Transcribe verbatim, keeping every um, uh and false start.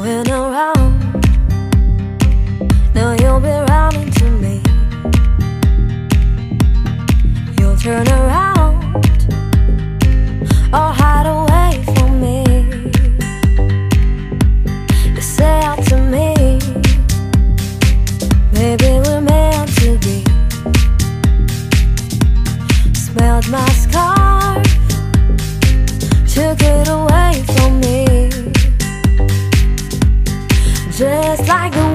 going around. Now you'll be running to me. You'll turn around or hide away from me. You say out to me, maybe we're meant to be. Smelled my scarf, took it away from me. Just like the